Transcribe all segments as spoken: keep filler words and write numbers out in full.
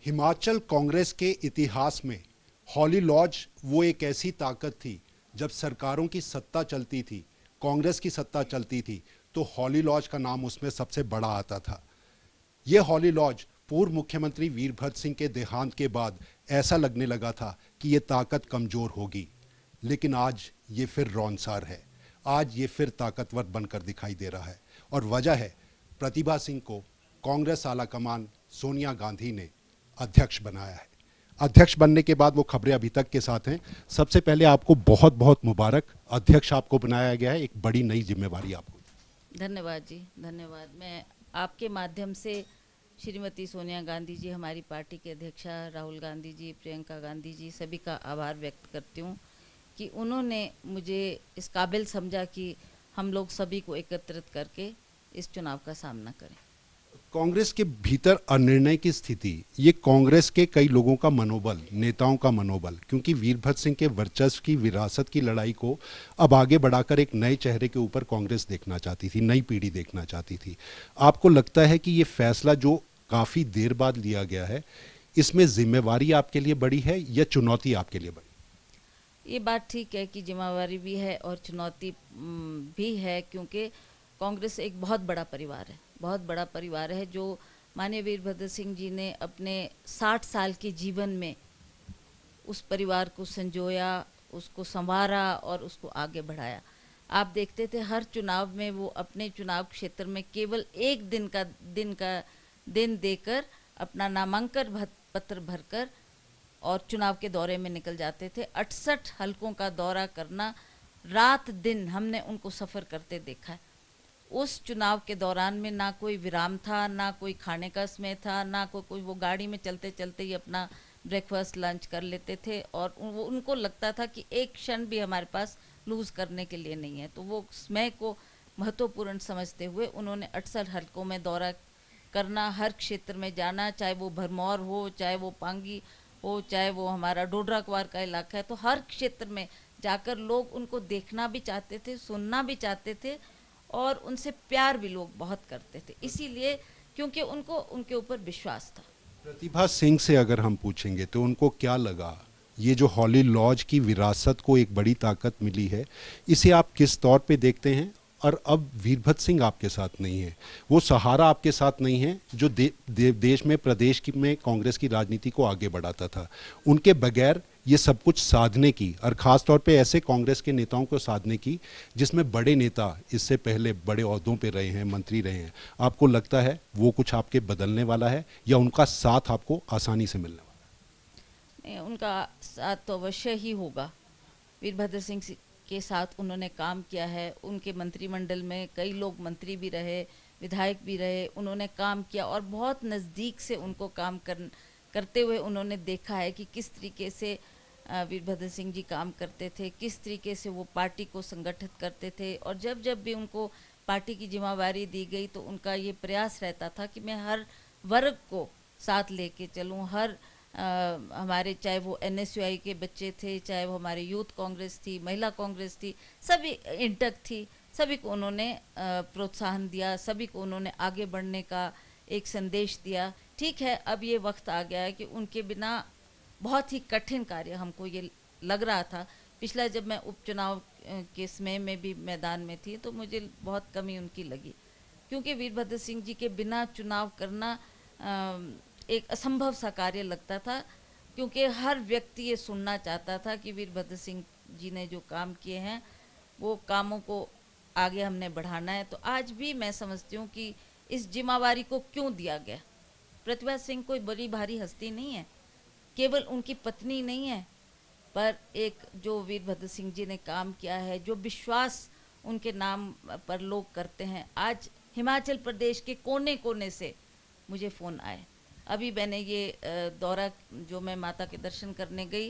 हिमाचल कांग्रेस के इतिहास में हॉली लॉज वो एक ऐसी ताकत थी, जब सरकारों की सत्ता चलती थी, कांग्रेस की सत्ता चलती थी, तो हॉली लॉज का नाम उसमें सबसे बड़ा आता था। ये हॉली लॉज पूर्व मुख्यमंत्री वीरभद्र सिंह के देहांत के बाद ऐसा लगने लगा था कि ये ताकत कमजोर होगी, लेकिन आज ये फिर रौनसार है। आज ये फिर ताकतवर बनकर दिखाई दे रहा है, और वजह है प्रतिभा सिंह को कांग्रेस आलाकमान सोनिया गांधी ने अध्यक्ष बनाया है। अध्यक्ष बनने के बाद वो खबरें अभी तक के साथ हैं। सबसे पहले आपको बहुत बहुत मुबारक, अध्यक्ष आपको बनाया गया है, एक बड़ी नई जिम्मेवारी आपको। धन्यवाद जी, धन्यवाद। मैं आपके माध्यम से श्रीमती सोनिया गांधी जी, हमारी पार्टी के अध्यक्षा, राहुल गांधी जी, प्रियंका गांधी जी, सभी का आभार व्यक्त करती हूँ कि उन्होंने मुझे इस काबिल समझा कि हम लोग सभी को एकत्रित करके इस चुनाव का सामना करें। कांग्रेस के भीतर अनिर्णय की स्थिति, ये कांग्रेस के कई लोगों का मनोबल, नेताओं का मनोबल, क्योंकि वीरभद्र सिंह के वर्चस्व की विरासत की लड़ाई को अब आगे बढ़ाकर एक नए चेहरे के ऊपर कांग्रेस देखना चाहती थी, नई पीढ़ी देखना चाहती थी। आपको लगता है कि ये फैसला जो काफी देर बाद लिया गया है, इसमें जिम्मेवारी आपके लिए बड़ी है या चुनौती आपके लिए बड़ी? ये बात ठीक है कि जिम्मेवारी भी है और चुनौती भी है, क्योंकि कांग्रेस एक बहुत बड़ा परिवार है, बहुत बड़ा परिवार है जो माननीय वीरभद्र सिंह जी ने अपने साठ साल के जीवन में उस परिवार को संजोया, उसको संवारा और उसको आगे बढ़ाया। आप देखते थे हर चुनाव में वो अपने चुनाव क्षेत्र में केवल एक दिन का दिन का दिन देकर अपना नामांकन पत्र भरकर और चुनाव के दौरे में निकल जाते थे। अड़सठ हलकों का दौरा करना, रात दिन हमने उनको सफ़र करते देखा है। उस चुनाव के दौरान में ना कोई विराम था, ना कोई खाने का समय था, ना कोई कोई वो गाड़ी में चलते चलते ही अपना ब्रेकफास्ट लंच कर लेते थे, और वो उनको लगता था कि एक क्षण भी हमारे पास लूज़ करने के लिए नहीं है। तो वो समय को महत्वपूर्ण समझते हुए उन्होंने अड़सठ हलकों में दौरा करना, हर क्षेत्र में जाना, चाहे वो भरमौर हो, चाहे वो पांगी हो, चाहे वो हमारा डोडरा क्वार का इलाका है, तो हर क्षेत्र में जाकर लोग उनको देखना भी चाहते थे, सुनना भी चाहते थे, और उनसे प्यार भी लोग बहुत करते थे, इसीलिए क्योंकि उनको उनके ऊपर विश्वास था। प्रतिभा सिंह से अगर हम पूछेंगे तो उनको क्या लगा, ये जो हॉली लॉज की विरासत को एक बड़ी ताकत मिली है, इसे आप किस तौर पे देखते हैं? और अब वीरभद्र सिंह आपके साथ नहीं है, वो सहारा आपके साथ नहीं है जो दे, दे, देश में प्रदेश की में कांग्रेस की राजनीति को आगे बढ़ाता था। उनके बगैर ये सब कुछ साधने की, और ख़ास तौर पे ऐसे कांग्रेस के नेताओं को साधने की जिसमें बड़े नेता इससे पहले बड़े ओहदों पे रहे हैं, मंत्री रहे हैं, आपको लगता है वो कुछ आपके बदलने वाला है या उनका साथ आपको आसानी से मिलने वाला है? उनका साथ तो अवश्य ही होगा। वीरभद्र सिंह के साथ उन्होंने काम किया है, उनके मंत्रिमंडल में कई लोग मंत्री भी रहे, विधायक भी रहे, उन्होंने काम किया और बहुत नज़दीक से उनको काम कर करते हुए उन्होंने देखा है कि किस तरीके से वीरभद्र सिंह जी काम करते थे, किस तरीके से वो पार्टी को संगठित करते थे। और जब जब भी उनको पार्टी की जिम्मेवारी दी गई तो उनका ये प्रयास रहता था कि मैं हर वर्ग को साथ लेके चलूँ, हर आ, हमारे चाहे वो एन एस यू आई के बच्चे थे, चाहे वो हमारे यूथ कांग्रेस थी, महिला कांग्रेस थी, सभी इंटक थी, सभी को उन्होंने प्रोत्साहन दिया, सभी को उन्होंने आगे बढ़ने का एक संदेश दिया। ठीक है, अब ये वक्त आ गया है कि उनके बिना बहुत ही कठिन कार्य हमको ये लग रहा था। पिछला जब मैं उपचुनाव के समय में भी मैदान में थी तो मुझे बहुत कमी उनकी लगी, क्योंकि वीरभद्र सिंह जी के बिना चुनाव करना आ, एक असंभव सा कार्य लगता था, क्योंकि हर व्यक्ति ये सुनना चाहता था कि वीरभद्र सिंह जी ने जो काम किए हैं वो कामों को आगे हमने बढ़ाना है। तो आज भी मैं समझती हूँ कि इस जिम्मेवारी को क्यों दिया गया। प्रतिभा सिंह कोई बड़ी भारी हस्ती नहीं है, केवल उनकी पत्नी नहीं है, पर एक जो वीरभद्र सिंह जी ने काम किया है, जो विश्वास उनके नाम पर लोग करते हैं। आज हिमाचल प्रदेश के कोने कोने से मुझे फ़ोन आए। अभी मैंने ये दौरा जो मैं माता के दर्शन करने गई,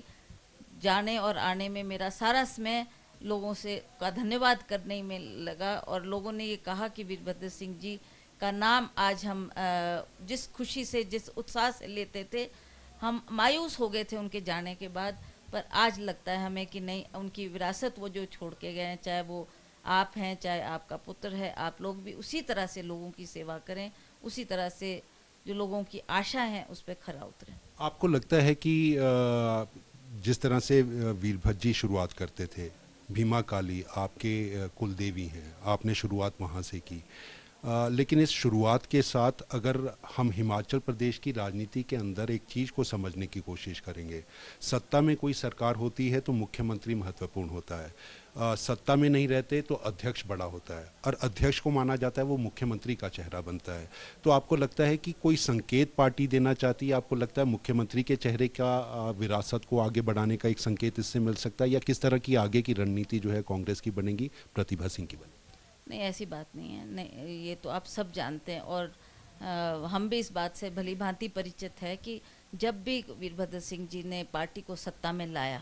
जाने और आने में मेरा सारा समय लोगों से का धन्यवाद करने में लगा, और लोगों ने ये कहा कि वीरभद्र सिंह जी का नाम आज हम जिस खुशी से, जिस उत्साह से लेते थे, हम मायूस हो गए थे उनके जाने के बाद, पर आज लगता है हमें कि नहीं, उनकी विरासत वो जो छोड़ के गए हैं, चाहे वो आप हैं, चाहे आपका पुत्र है, आप लोग भी उसी तरह से लोगों की सेवा करें, उसी तरह से जो लोगों की आशा है उस पर खरा उतरें। आपको लगता है कि अ, जिस तरह से अ, वीरभद्र जी शुरुआत करते थे, भीमा काली आपके अ, कुल देवी हैं, आपने शुरुआत वहाँ से की, अ, लेकिन इस शुरुआत के साथ अगर हम हिमाचल प्रदेश की राजनीति के अंदर एक चीज़ को समझने की कोशिश करेंगे, सत्ता में कोई सरकार होती है तो मुख्यमंत्री महत्वपूर्ण होता है, अ, सत्ता में नहीं रहते तो अध्यक्ष बड़ा होता है, और अध्यक्ष को माना जाता है वो मुख्यमंत्री का चेहरा बनता है। तो आपको लगता है कि कोई संकेत पार्टी देना चाहती है, आपको लगता है मुख्यमंत्री के चेहरे का अ, विरासत को आगे बढ़ाने का एक संकेत इससे मिल सकता है, या किस तरह की आगे की रणनीति जो है कांग्रेस की बनेगी, प्रतिभा सिंह की बनेगी? नहीं, ऐसी बात नहीं है। नहीं, ये तो आप सब जानते हैं और अ, हम भी इस बात से भली भांति परिचित है कि जब भी वीरभद्र सिंह जी ने पार्टी को सत्ता में लाया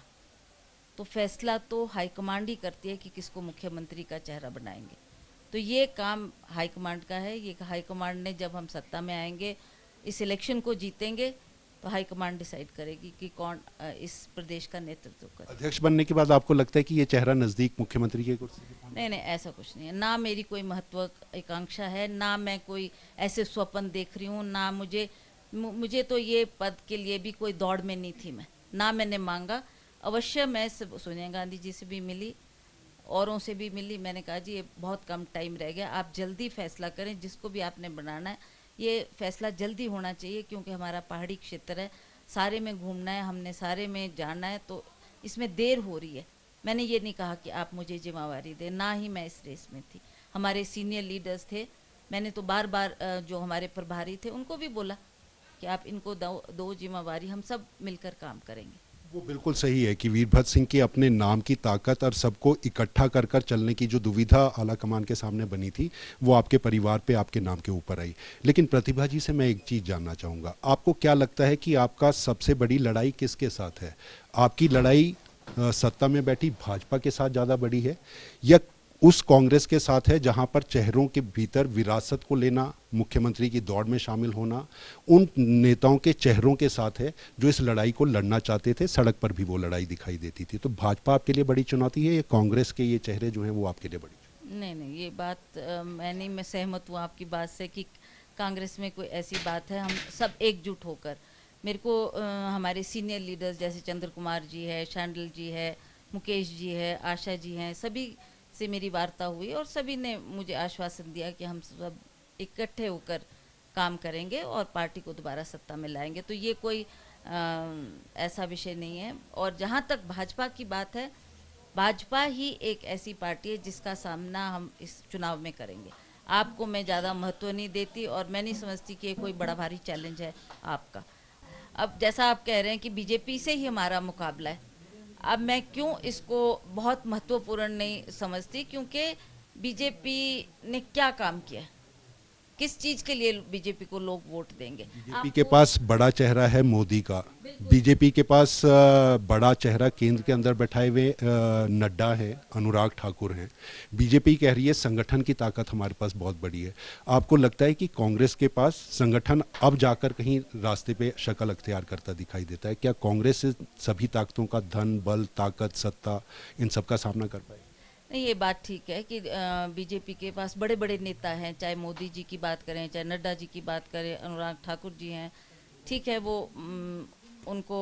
तो फैसला तो हाईकमांड ही करती है कि किसको मुख्यमंत्री का चेहरा बनाएंगे। तो ये काम हाईकमांड का है। ये हाईकमांड ने, जब हम सत्ता में आएंगे, इस इलेक्शन को जीतेंगे, तो हाईकमांड डिसाइड करेगी कि कौन अ, इस प्रदेश का नेतृत्व करे। अध्यक्ष बनने के बाद आपको लगता है कि ये चेहरा नज़दीक मुख्यमंत्री के कुर्सी के पास? नहीं नहीं, ऐसा कुछ नहीं है। ना मेरी कोई महत्वाकांक्षा है, ना मैं कोई ऐसे स्वप्न देख रही हूँ, ना मुझे मु- मुझे तो ये पद के लिए भी कोई दौड़ में नहीं थी मैं, ना मैंने मांगा। अवश्य मैं सब- सोनिया गांधी जी से भी मिली, औरों से भी मिली। मैंने कहा जी ये बहुत कम टाइम रह गया, आप जल्दी फैसला करें, जिसको भी आपने बनाना है ये फैसला जल्दी होना चाहिए, क्योंकि हमारा पहाड़ी क्षेत्र है, सारे में घूमना है, हमने सारे में जाना है, तो इसमें देर हो रही है। मैंने ये नहीं कहा कि आप मुझे जिम्मेवारी दें, ना ही मैं इस रेस में थी। हमारे सीनियर लीडर्स थे, मैंने तो बार बार अ, जो हमारे प्रभारी थे उनको भी बोला कि आप इनको दो दो जिम्मेवारी, हम सब मिलकर काम करेंगे। वो बिल्कुल सही है कि वीरभद्र सिंह की अपने नाम की ताकत और सबको इकट्ठा कर कर चलने की जो दुविधा आला कमान के सामने बनी थी, वो आपके परिवार पे, आपके नाम के ऊपर आई। लेकिन प्रतिभा जी से मैं एक चीज़ जानना चाहूँगा, आपको क्या लगता है कि आपका सबसे बड़ी लड़ाई किसके साथ है? आपकी लड़ाई अ, सत्ता में बैठी भाजपा के साथ ज़्यादा बड़ी है, या उस कांग्रेस के साथ है जहां पर चेहरों के भीतर विरासत को लेना, मुख्यमंत्री की दौड़ में शामिल होना, उन नेताओं के चेहरों के साथ है जो इस लड़ाई को लड़ना चाहते थे? सड़क पर भी वो लड़ाई दिखाई देती थी। तो भाजपा आपके लिए बड़ी चुनौती है, या कांग्रेस के ये चेहरे जो हैं वो आपके लिए बड़ी? नहीं नहीं, ये बात अ, मैं नहीं, मैं सहमत हूँ आपकी बात से कि कांग्रेस में कोई ऐसी बात है। हम सब एकजुट होकर, मेरे को अ, हमारे सीनियर लीडर्स जैसे चंद्र कुमार जी है, शांडल जी है, मुकेश जी है, आशा जी हैं, सभी से मेरी वार्ता हुई और सभी ने मुझे आश्वासन दिया कि हम सब इकट्ठे होकर काम करेंगे और पार्टी को दोबारा सत्ता में लाएंगे। तो ये कोई अ, ऐसा विषय नहीं है। और जहाँ तक भाजपा की बात है, भाजपा ही एक ऐसी पार्टी है जिसका सामना हम इस चुनाव में करेंगे। आपको मैं ज़्यादा महत्व नहीं देती और मैं नहीं समझती कि ये कोई बड़ा भारी चैलेंज है आपका। अब जैसा आप कह रहे हैं कि बीजेपी से ही हमारा मुकाबला है, अब मैं क्यों इसको बहुत महत्वपूर्ण नहीं समझती, क्योंकि बीजेपी ने क्या काम किया है, किस चीज के लिए बीजेपी को लोग वोट देंगे? बीजेपी के आपको पास बड़ा चेहरा है मोदी का, बीजेपी के पास अ, बड़ा चेहरा केंद्र के अंदर बैठाए हुए अ, नड्डा है, अनुराग ठाकुर हैं। बीजेपी कह रही है संगठन की ताकत हमारे पास बहुत बड़ी है। आपको लगता है कि कांग्रेस के पास संगठन अब जाकर कहीं रास्ते पे शक्ल अख्तियार करता दिखाई देता है? क्या कांग्रेस से सभी ताकतों का, धन बल ताकत सत्ता, इन सब का सामना कर पाएगी? नहीं, ये बात ठीक है कि बीजेपी के पास बड़े बड़े नेता हैं, चाहे मोदी जी की बात करें, चाहे नड्डा जी की बात करें, अनुराग ठाकुर जी हैं, ठीक है, वो उम, उनको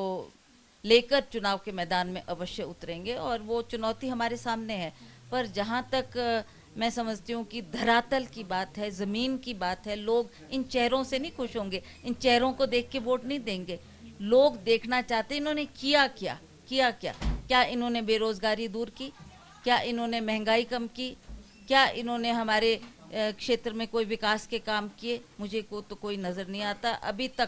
लेकर चुनाव के मैदान में अवश्य उतरेंगे और वो चुनौती हमारे सामने है। पर जहाँ तक अ, मैं समझती हूँ कि धरातल की बात है, ज़मीन की बात है, लोग इन चेहरों से नहीं खुश होंगे, इन चेहरों को देख के वोट नहीं देंगे। लोग देखना चाहते इन्होंने किया क्या, किया क्या, क्या इन्होंने बेरोजगारी दूर की, क्या इन्होंने महंगाई कम की, क्या इन्होंने हमारे अ, क्षेत्र में कोई विकास के काम किए? मुझे को तो कोई नज़र नहीं आता अभी तक।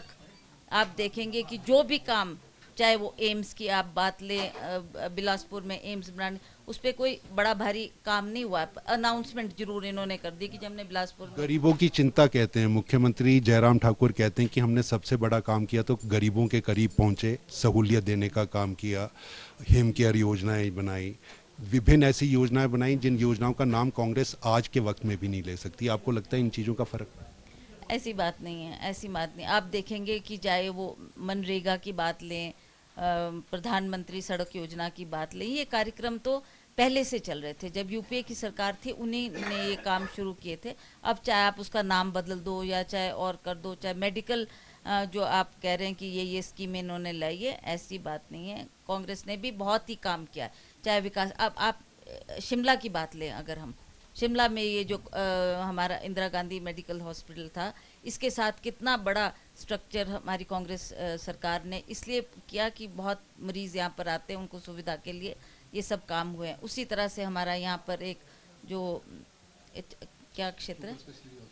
आप देखेंगे कि जो भी काम, चाहे वो एम्स की आप बात लें, अ, बिलासपुर में एम्स बनाने, उस पर कोई बड़ा भारी काम नहीं हुआ। अनाउंसमेंट जरूर इन्होंने कर दी कि हमने बिलासपुर में। गरीबों की चिंता कहते हैं मुख्यमंत्री जयराम ठाकुर, कहते हैं कि हमने सबसे बड़ा काम किया तो गरीबों के करीब पहुंचे, सहूलियत देने का काम किया, हिम केयर योजनाएं बनाई, विभिन्न ऐसी योजनाएं बनाई जिन योजनाओं का नाम कांग्रेस आज के वक्त में भी नहीं ले सकती। आपको लगता है इन चीज़ों का फर्क? ऐसी बात नहीं है, ऐसी बात नहीं। आप देखेंगे कि चाहे वो मनरेगा की बात लें, अ, प्रधानमंत्री सड़क योजना की बात लें, ये कार्यक्रम तो पहले से चल रहे थे। जब यूपीए की सरकार थी उन्हीं ने ये काम शुरू किए थे। अब चाहे आप उसका नाम बदल दो या चाहे और कर दो, चाहे मेडिकल अ, जो आप कह रहे हैं कि ये ये स्कीमें इन्होंने लाई है, ऐसी बात नहीं है। कांग्रेस ने भी बहुत ही काम किया, चाहे विकास। अब आप अ, शिमला की बात लें, अगर हम शिमला में ये जो आ, हमारा इंदिरा गांधी मेडिकल हॉस्पिटल था, इसके साथ कितना बड़ा स्ट्रक्चर हमारी कांग्रेस आ, सरकार ने इसलिए किया कि बहुत मरीज़ यहाँ पर आते हैं, उनको सुविधा के लिए ये सब काम हुए हैं। उसी तरह से हमारा यहाँ पर एक जो इत, क्या क्षेत्र है,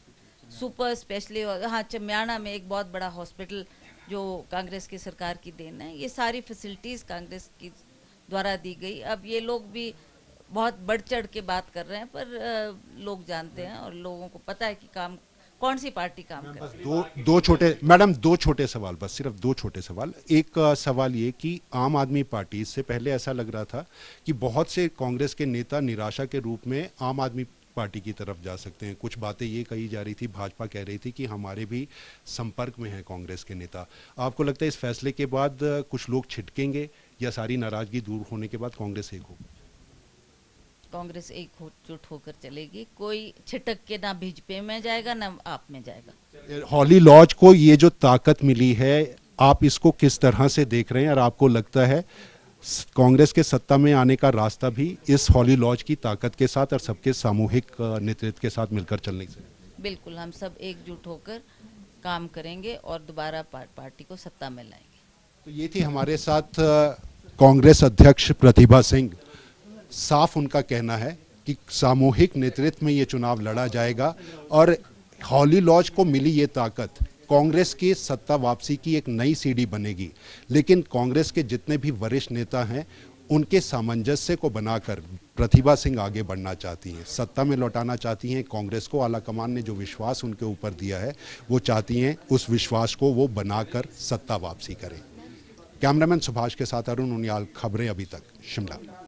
सुपर स्पेशली, हाँ, चमियाना में एक बहुत बड़ा हॉस्पिटल जो कांग्रेस की सरकार की देन है। ये सारी फैसिलिटीज़ कांग्रेस की द्वारा दी गई। अब ये लोग भी बहुत बढ़ चढ़ के बात कर रहे हैं, पर आ, लोग जानते हैं और लोगों को पता है कि काम कौन सी पार्टी काम कर रही है। दो दो छोटे मैडम दो छोटे सवाल, बस सिर्फ दो छोटे सवाल। एक अ, सवाल ये कि आम आदमी पार्टी, इससे पहले ऐसा लग रहा था कि बहुत से कांग्रेस के नेता निराशा के रूप में आम आदमी पार्टी की तरफ जा सकते हैं। कुछ बातें ये कही जा रही थी, भाजपा कह रही थी कि हमारे भी संपर्क में हैं कांग्रेस के नेता। आपको लगता है इस फैसले के बाद अ, कुछ लोग छिटकेंगे या सारी नाराजगी दूर होने के बाद कांग्रेस एक होगी? कांग्रेस एक होजुट होकर चलेगी। कोई छिटक के ना बीजेपी में जाएगा ना आप में जाएगा। हॉली लॉज को ये जो ताकत मिली है, आप इसको किस तरह से देख रहे हैं, और आपको लगता है कांग्रेस के सत्ता में आने का रास्ता भी इस हॉली लॉज की ताकत के साथ और सबके सामूहिक अ, नेतृत्व के साथ मिलकर चलने से? बिल्कुल, हम सब एकजुट होकर काम करेंगे और दोबारा पार, पार्टी को सत्ता में लाएंगे। तो ये थी हमारे साथ अ, कांग्रेस अध्यक्ष प्रतिभा सिंह। साफ उनका कहना है कि सामूहिक नेतृत्व में ये चुनाव लड़ा जाएगा और हॉली लॉज को मिली ये ताकत कांग्रेस की सत्ता वापसी की एक नई सीढ़ी बनेगी। लेकिन कांग्रेस के जितने भी वरिष्ठ नेता हैं, उनके सामंजस्य को बनाकर प्रतिभा सिंह आगे बढ़ना चाहती हैं, सत्ता में लौटाना चाहती हैं कांग्रेस को। आलाकमान ने जो विश्वास उनके ऊपर दिया है, वो चाहती हैं उस विश्वास को वो बनाकर सत्ता वापसी करें। कैमरामैन सुभाष के साथ अरुण उनियाल, खबरें अभी तक, शिमला।